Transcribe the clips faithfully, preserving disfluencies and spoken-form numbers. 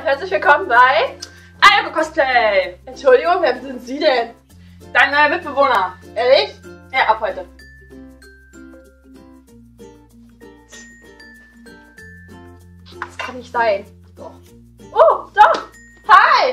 herzlich willkommen bei Ayoko Cosplay! Entschuldigung, wer sind Sie denn? Dein neuer Mitbewohner. Ehrlich? Ja, ab heute. Das kann nicht sein. Doch. Oh, doch! Hi!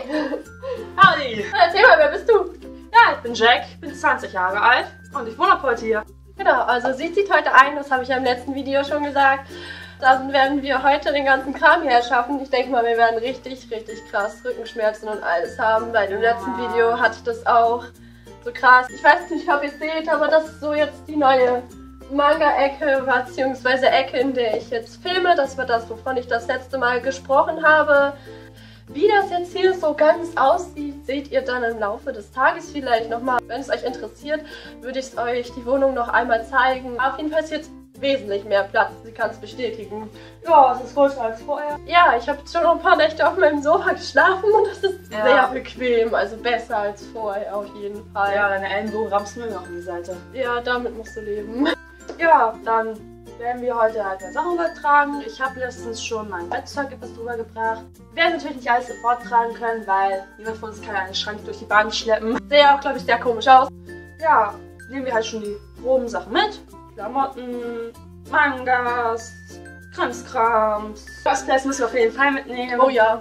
Howdy! Erzähl mal, wer bist du? Ja, ich bin Jack, bin zwanzig Jahre alt und ich wohne ab heute hier. Genau, also sie zieht heute ein, das habe ich ja im letzten Video schon gesagt. Dann werden wir heute den ganzen Kram hier erschaffen. Ich denke mal, wir werden richtig, richtig krass Rückenschmerzen und alles haben, weil im letzten Video hatte ich das auch so krass. Ich weiß nicht, ob ihr es seht, aber das ist so jetzt die neue Manga-Ecke, beziehungsweise Ecke, in der ich jetzt filme. Das war das, wovon ich das letzte Mal gesprochen habe. Wie das jetzt hier so ganz aussieht, seht ihr dann im Laufe des Tages vielleicht nochmal. Wenn es euch interessiert, würde ich euch die Wohnung noch einmal zeigen. Auf jeden Fall ist jetzt wesentlich mehr Platz, sie kann es bestätigen. Ja, es ist größer als vorher. Ja, ich habe schon ein paar Nächte auf meinem Sofa geschlafen und es ist Ja. sehr bequem, also besser als vorher auf jeden Fall. Ja, deine Ellenbogen rammst mir noch an die Seite. Ja, damit musst du leben. Ja, dann werden wir heute halt eine Sache übertragen. Ich habe letztens schon mein Bettzeug etwas drüber gebracht. Wir werden natürlich nicht alles sofort tragen können, weil niemand von uns kann einen Schrank durch die Bahn schleppen. Sehr auch, glaube ich, sehr komisch aus. Ja, nehmen wir halt schon die groben Sachen mit. Klamotten, Mangas, Krimskrams. Cosplays müssen wir auf jeden Fall mitnehmen. Oh ja.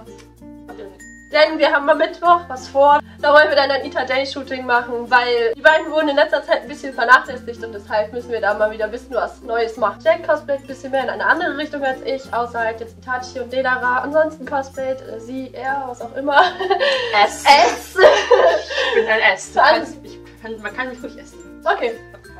Denn wir haben am Mittwoch was vor. Da wollen wir dann ein Ita Day Shooting machen, weil die beiden wurden in letzter Zeit ein bisschen vernachlässigt und deshalb müssen wir da mal wieder ein bisschen was Neues machen. Jack cosplayt ein bisschen mehr in eine andere Richtung als ich, außer halt jetzt Itachi und Deidara. Ansonsten cosplayt äh, sie, er, was auch immer. S. S. Ich bin ein S. Du Dann- kannst, ich kann, man kann mich ruhig essen. Okay.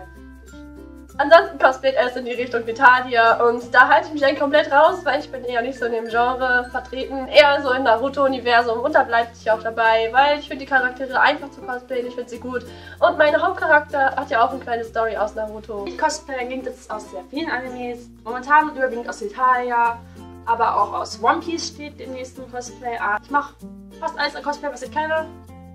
Ansonsten cosplayt er es in die Richtung Vitalia und da halte ich mich eigentlich komplett raus, weil ich bin eher nicht so in dem Genre vertreten. Eher so im Naruto-Universum und da bleibe ich auch dabei, weil ich finde die Charaktere einfach zu cosplayen, ich finde sie gut. Und mein Hauptcharakter hat ja auch eine kleine Story aus Naruto. Ich cosplay gibt es aus sehr vielen Animes. Momentan überwiegend aus Italia, aber auch aus One Piece steht im nächsten Cosplay an. Ich mache fast alles an Cosplay, was ich kenne.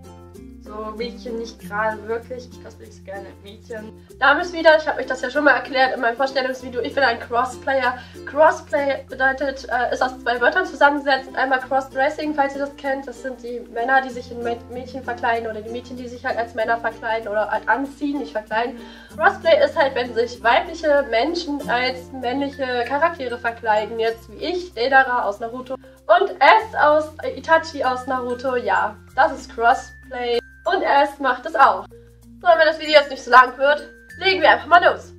So Mädchen nicht gerade wirklich. Ich cosplay nicht so gerne Mädchen. Da haben wir es wieder, ich habe euch das ja schon mal erklärt in meinem Vorstellungsvideo, ich bin ein Crossplayer. Crossplay bedeutet, äh, ist aus zwei Wörtern zusammengesetzt. Einmal Crossdressing, falls ihr das kennt, das sind die Männer, die sich in Mädchen verkleiden oder die Mädchen, die sich halt als Männer verkleiden oder halt anziehen, nicht verkleiden. Crossplay ist halt, wenn sich weibliche Menschen als männliche Charaktere verkleiden, jetzt wie ich, Deidara aus Naruto und S aus äh, Itachi aus Naruto, ja, das ist Crossplay. Und S macht es auch. So, wenn das Video jetzt nicht so lang wird, legen wir einfach mal los.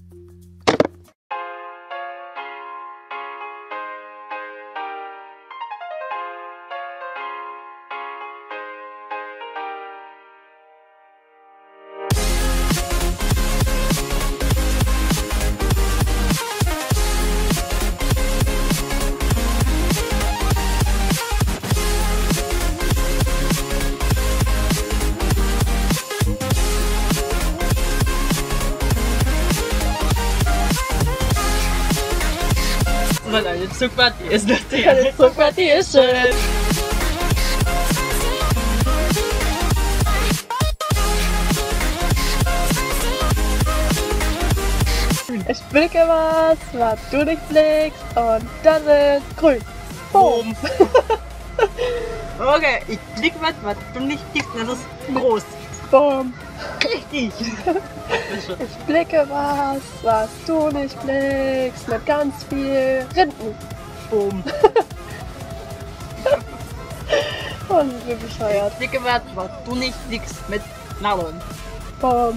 Und eine Zugpartie ist lustig. Eine Zugpartie ist schön. Ich blicke was, was du nicht blickst und das ist grün. Boom. Okay, ich blick was, was du nicht blickst, das ist groß. Boom. Richtig. Ich blicke was, was du nicht blickst mit ganz viel Rinden. Boom. Und ich bin bescheuert. Ich blicke was, was du nicht blickst mit Nylon. Boom.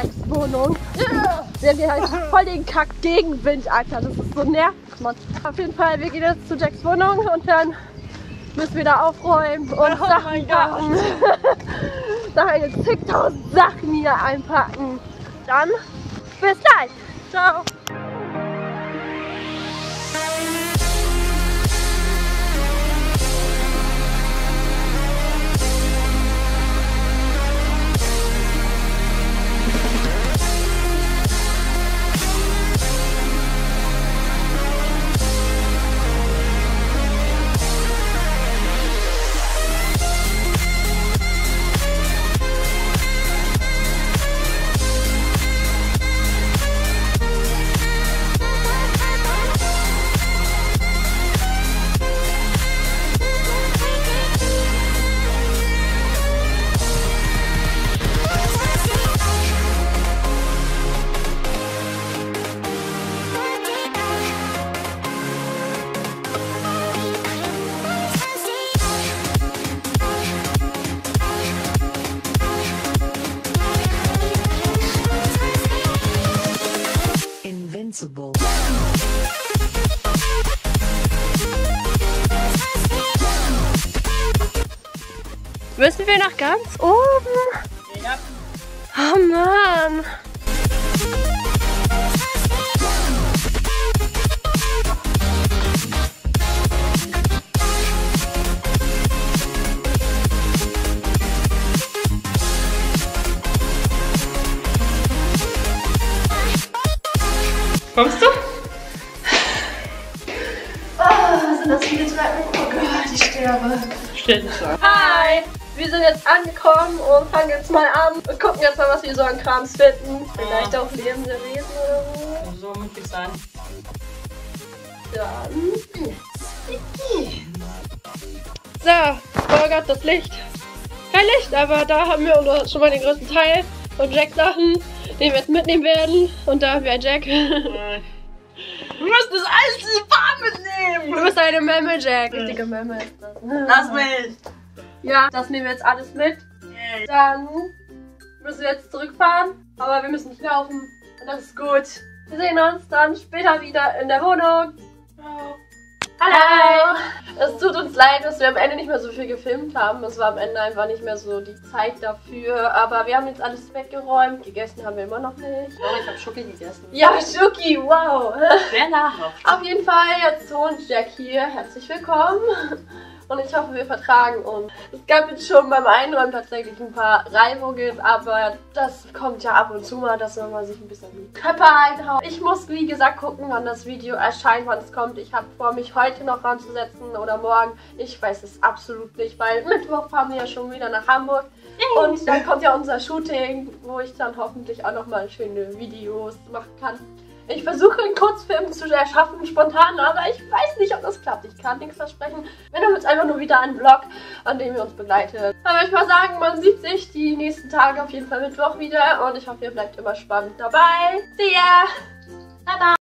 Jacks Wohnung. Yeah. Wir haben hier halt voll den Kack-Gegenwind, Alter. Das ist so nervig, Mann. Auf jeden Fall, wir gehen jetzt zu Jacks Wohnung und dann müssen wir da aufräumen und oh Sachen packen. Da haben wir zigtausend Sachen hier einpacken. Dann bis gleich. Ciao. Invincible. Müssen wir noch ganz oben? Ja. Oh Mann. Kommst du? Oh, sind das viele Treppen? Oh Gott, ich sterbe. Stell dich an. Hi! Wir sind jetzt angekommen und fangen jetzt mal an und gucken jetzt mal, was wir so an Krams finden. Vielleicht auch lebende Wesen oder so. So muss ich sein. Dann jetzt. So, oh Gott, das Licht. Kein Licht, aber da haben wir schon mal den größten Teil von Jack-Sachen, den wir jetzt mitnehmen werden. Und da haben wir ein Jack. Du musst das alles in die Bahn mitnehmen! Du bist eine Memme, Jack. Richtige Memme ist das. Lass mich! Ja, das nehmen wir jetzt alles mit. Dann müssen wir jetzt zurückfahren, aber wir müssen nicht laufen. Und das ist gut. Wir sehen uns dann später wieder in der Wohnung. Ciao. Hallo! Es tut uns leid, dass wir am Ende nicht mehr so viel gefilmt haben. Es war am Ende einfach nicht mehr so die Zeit dafür. Aber wir haben jetzt alles weggeräumt. Gegessen haben wir immer noch nicht. Oh, ich habe Schoki gegessen. Ja, Schoki, wow! Sehr nahrhaft. Auf jeden Fall, jetzt zu uns Jack hier. Herzlich willkommen. Und ich hoffe, wir vertragen uns. Es gab jetzt schon beim Einräumen tatsächlich ein paar Reibungen, aber das kommt ja ab und zu mal, dass man mal sich ein bisschen die Köpfe einhaut. Ich muss, wie gesagt, gucken, wann das Video erscheint, wann es kommt. Ich habe vor, mich heute noch ranzusetzen oder morgen. Ich weiß es absolut nicht, weil Mittwoch fahren wir ja schon wieder nach Hamburg. Und dann kommt ja unser Shooting, wo ich dann hoffentlich auch nochmal schöne Videos machen kann. Ich versuche einen Kurzfilm zu erschaffen, spontan, aber ich weiß nicht, ob das klappt. Ich kann nichts versprechen. Wenn, dann wird es einfach nur wieder ein Vlog, an dem ihr uns begleitet. Aber ich mal sagen, man sieht sich die nächsten Tage auf jeden Fall Mittwoch wieder und ich hoffe, ihr bleibt immer spannend dabei. See ya! Bye bye!